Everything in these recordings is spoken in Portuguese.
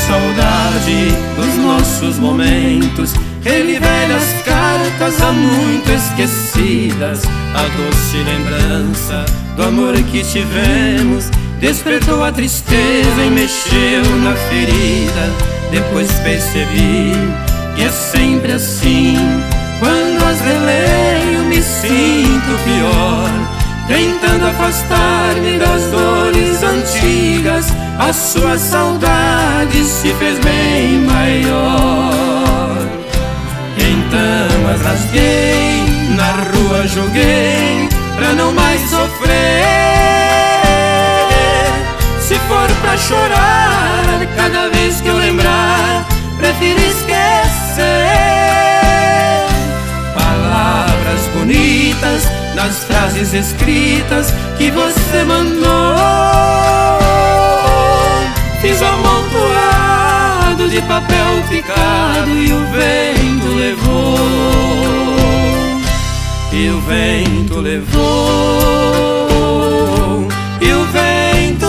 saudade dos nossos momentos, revi velhas cartas há muito esquecidas. A doce lembrança do amor que tivemos despertou a tristeza e mexeu na ferida. Depois percebi que é sempre assim, quando as releio me sinto pior, tentando afastar-me das dores antigas. A sua saudade se fez bem maior. Então as rasguei, na rua joguei, pra não mais sofrer. Se for pra chorar, cada vez que eu lembrar, prefiro esquecer. Palavras bonitas nas frases escritas que você mandou, fiz amontoado de papel picado e o vento levou. E o vento levou. E o vento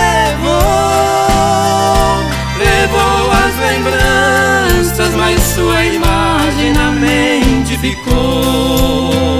levou. Levou as lembranças, mas sua imagem na mente ficou.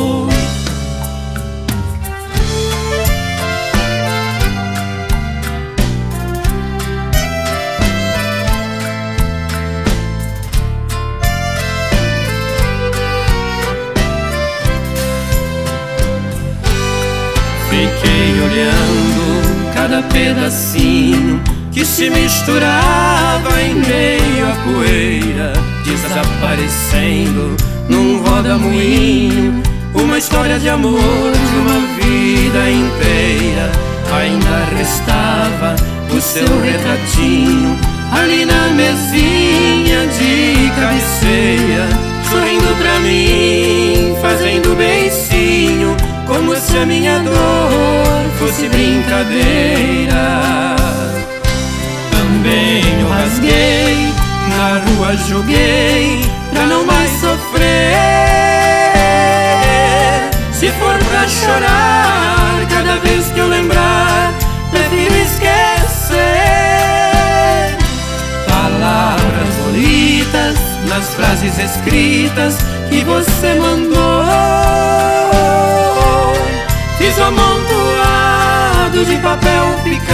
Fiquei olhando cada pedacinho que se misturava em meio à poeira, desaparecendo num roda-moinho. Uma história de amor de uma vida inteira. Ainda restava o seu retratinho ali na mesinha de cabeceira, sorrindo pra mim, fazendo beicinho, como se a minha dor fosse brincadeira. Também eu rasguei, na rua joguei, pra não mais sofrer. Se for pra chorar, cada vez que eu lembrar, prefiro esquecer. Palavras bonitas nas frases escritas que você mandou, fiz amontoado de papel picado